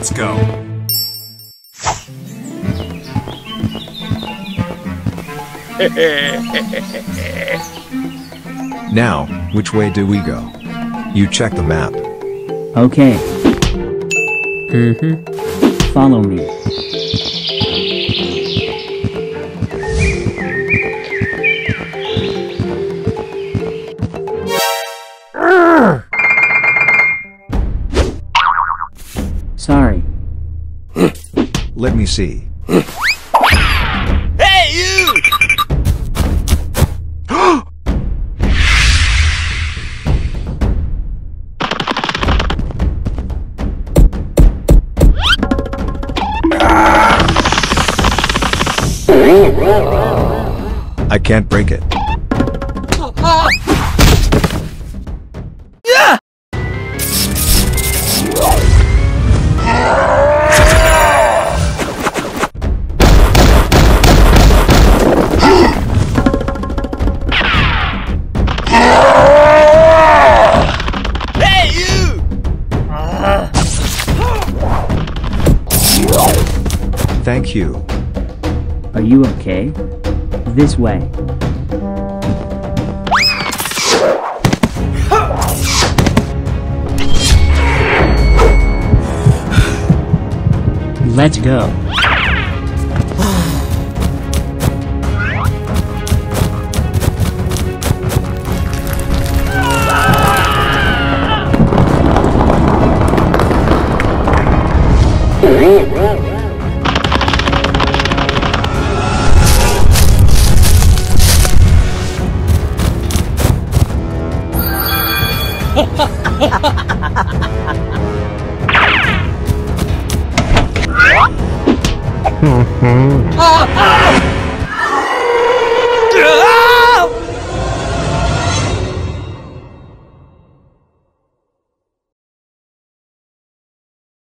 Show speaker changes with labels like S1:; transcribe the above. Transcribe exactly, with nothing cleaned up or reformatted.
S1: Let's go.
S2: Now, which way do we go? You check the map.
S3: Okay. Mm-hmm. Follow me. Sorry.
S2: Let me see.
S1: Hey, you!
S2: I can't break it.
S1: Yeah! Hey, you!
S2: Thank you.
S3: Are you okay? This way. Let's go.
S4: Mm-hmm.